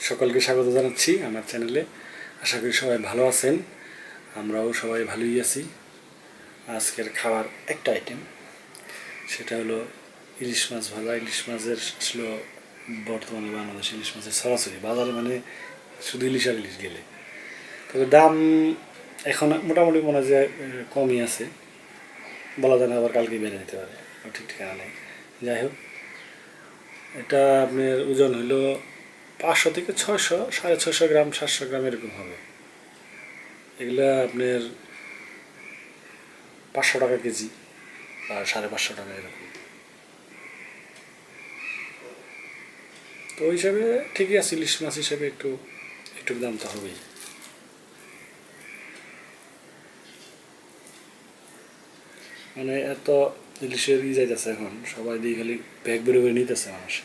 সকলকে স্বাগত জানাচ্ছি আমার চ্যানেলে। আশা করি সবাই ভালো আছেন, আমরাও সবাই ভালোই আছি। আজকের খাবার একটা আইটেম, সেটা হলো ইলিশ মাছ ভাজা। ইলিশ মাছের আসলে বর্তমানে বাংলাদেশে ইলিশ মাছের সরাসরি বাজারে মানে শুধু ইলিশ আর ইলিশ গেলে, তবে দাম এখন মোটামুটি মনে হয় যে কমই আছে, বলা যায় না, আবার কালকে বেড়ে যেতে পারে, ঠিক ঠিকানা নেই। যাই হোক, এটা আপনার ওজন হইল 500 থেকে 600, 650 গ্রাম, 700 গ্রাম এরকম হবে। এগুলা আপনার 500 টাকা কেজি বা 550 টাকা এরকম। তো ওই হিসাবে ঠিকই আছে, ইলিশ মাছ হিসাবে একটু একটু দাম তো হবেই। মানে এত ইলিশের যাইতেছে এখন, সবাই দিয়ে খালি ব্যাগ বের করে নিতেছে মানুষ।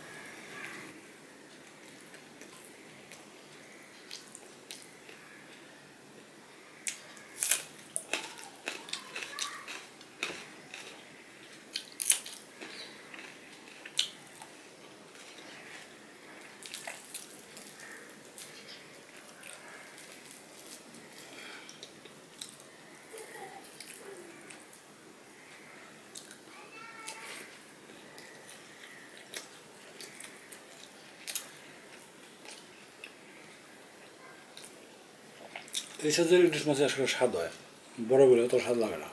এই সাথে ইলিশ মাছের আসলে স্বাদ হয়, বড় বলে অত স্বাদ লাগে না।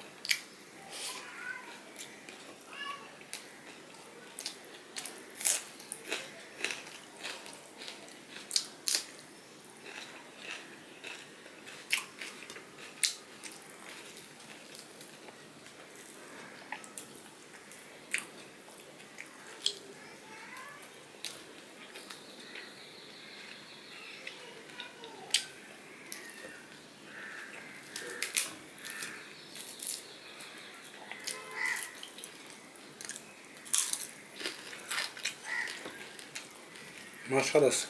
মাছ স্বাদ আছে।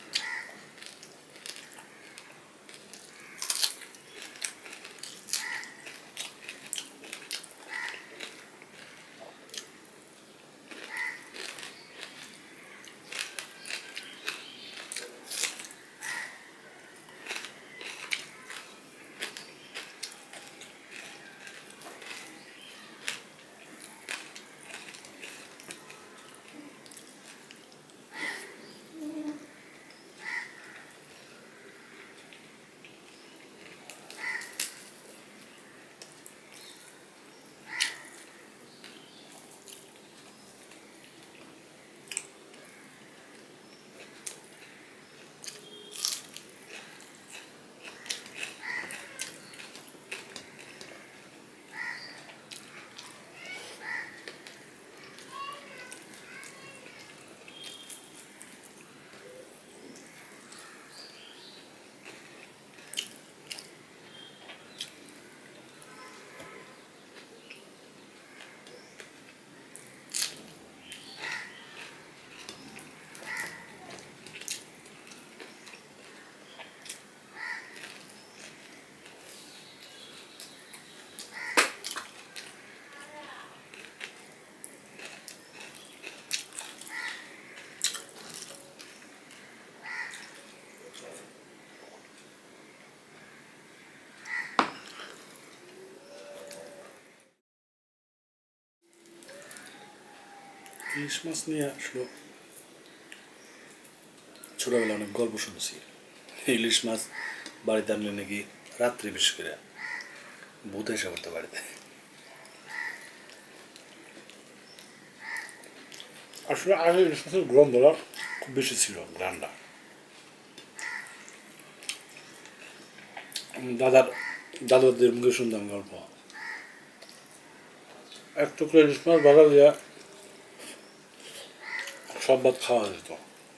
ইলিশ মাছ নিয়ে আসলো ছোটবেলা অনেক গল্প শুনছি। ইলিশ মাছ বাড়িতে আনলে নাকি রাত্রে বিশেষ করে ভূত এসে করতে বাড়িতে। আসলে আগে ইলিশ মাছের গন্ধটা খুব বেশি ছিল, গ্রান্ডা। দাদাদের মুখে শুনতাম গল্প, এক টুকরো ইলিশ মাছ ভাজা দিয়ে সব ভাত খাওয়া যেত।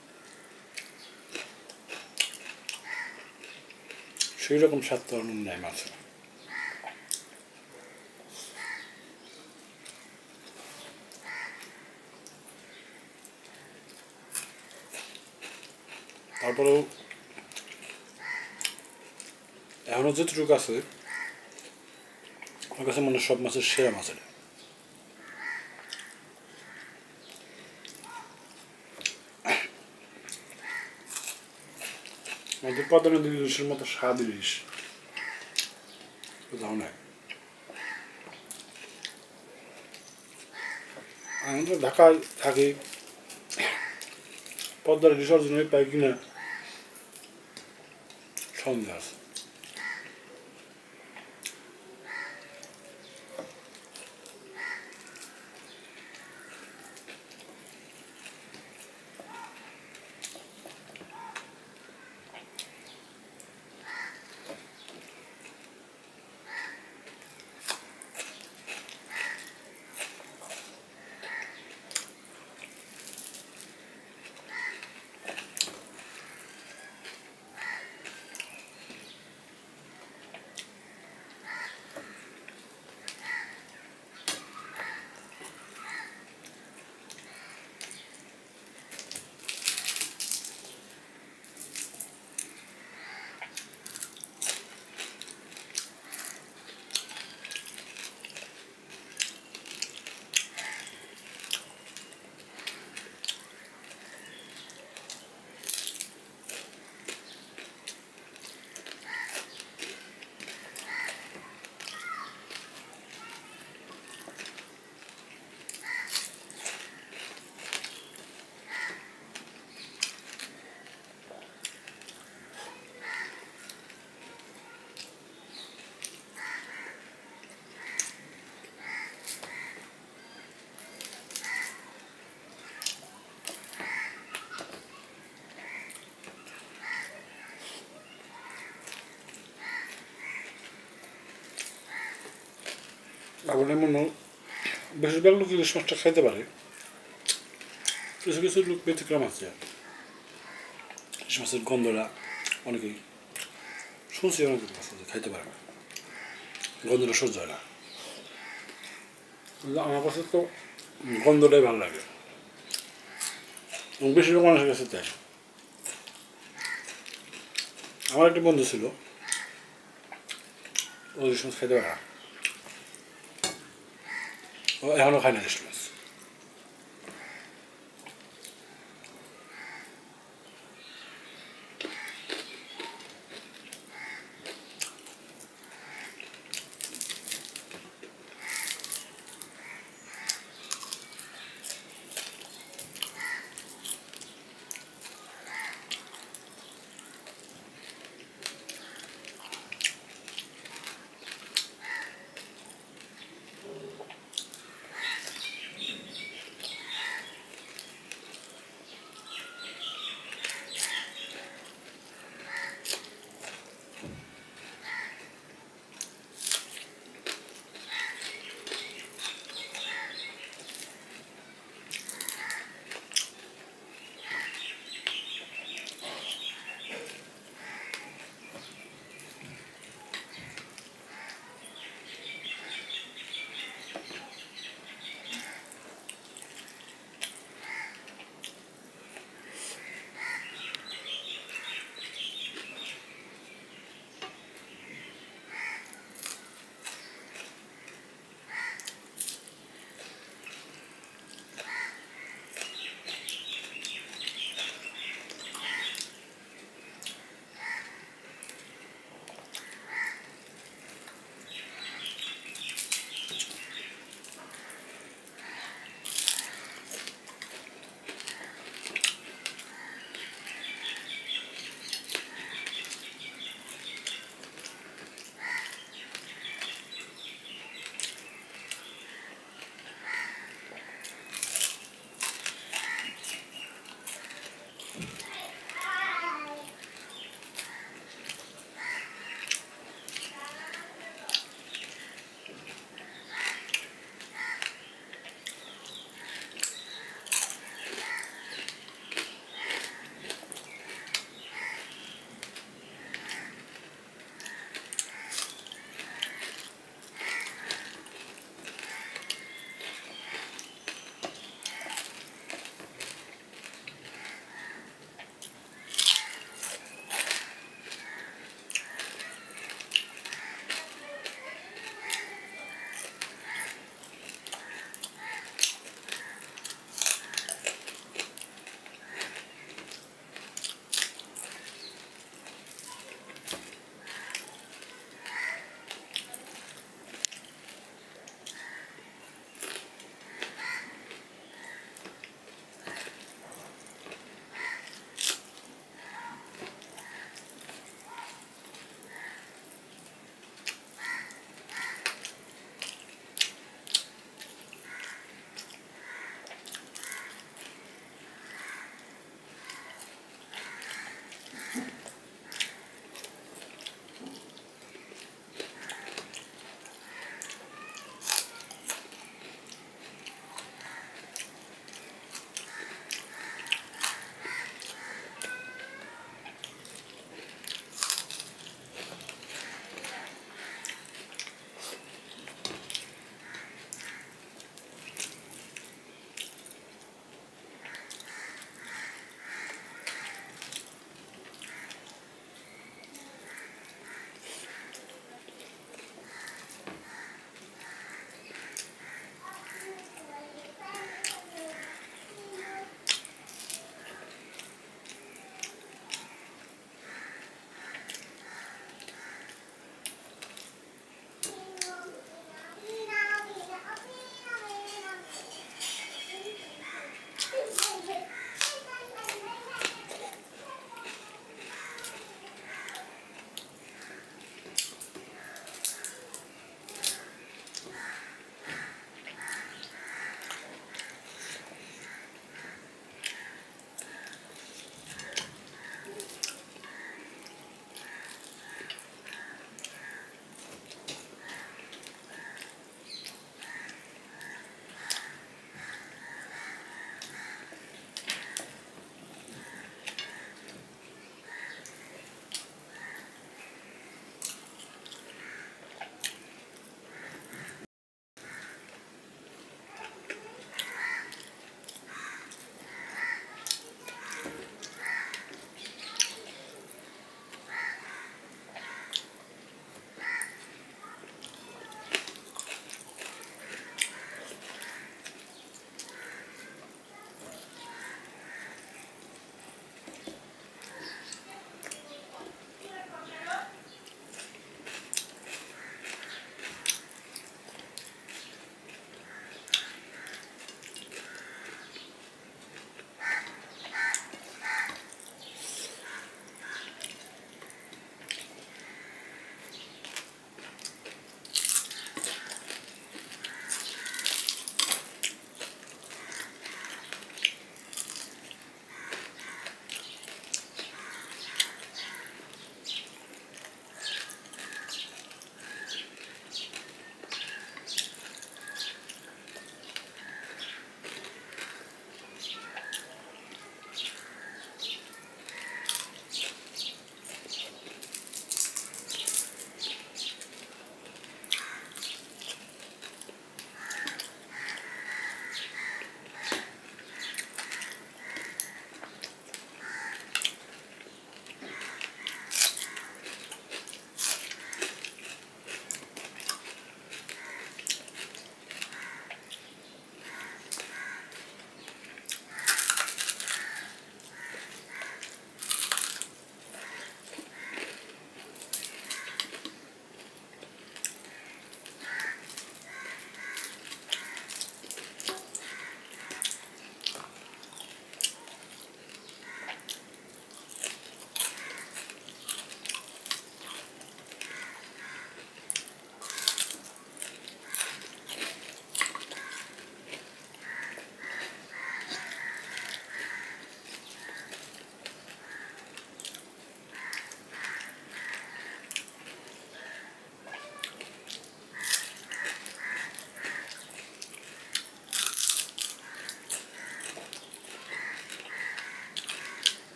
সেই রকম স্বাদ তো অন্য নাই মাছে। তারপরেও এখনো যেটুকু আছে আমার কাছে মনে সব মাছের সেরা মাছ এটা। আমাদের পদ্মা নদীর ইলিশের মতো স্বাদ ইলিশ কোথাও নাই। আমি তো ঢাকায় থাকি, পদ্মার ইলিশ অরিজিনাল পাই কিনা সন্দেহ আছে। আবার এমন বেশিরভাগ লোক ইলিশ মাছটা খাইতে পারে, কিছু কিছু লোক ব্যতিক্রম আছে। ইলিশ মাছের গন্ধটা অনেকেই শুনছি, অনেকের কাছে যে খাইতে পারে না, গন্ধটা সহ্য হয় না। কিন্তু আমার কাছে তো গন্ধটাই ভালো লাগে, এবং বেশিরভাগ মানুষের কাছে তাই। আমার একটা বন্ধু ছিল, ও ইলিশ মাছ খাইতে পারে না, ও এখনও খায় না ইলিশ মাছ।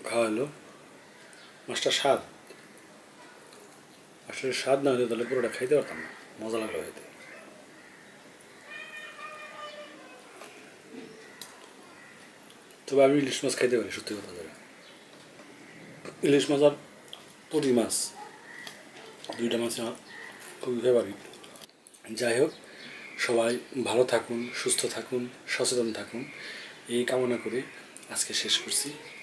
খাওয়া হলো। মাছটা স্বাদ, আসলে স্বাদ না হলে তাহলে পুরোটা খাইতে পারতাম না, মজা লাগলো খাইতে। তবে আমি ইলিশ মাছ খাইতে পারি, সত্যি কথা ধরে। ইলিশ মাছ আর পুঁটি মাছ, দুইটা মাছ আমার খুবই ফেভারিট। যাই হোক, সবাই ভালো থাকুন, সুস্থ থাকুন, সচেতন থাকুন, এই কামনা করে আজকে শেষ করছি।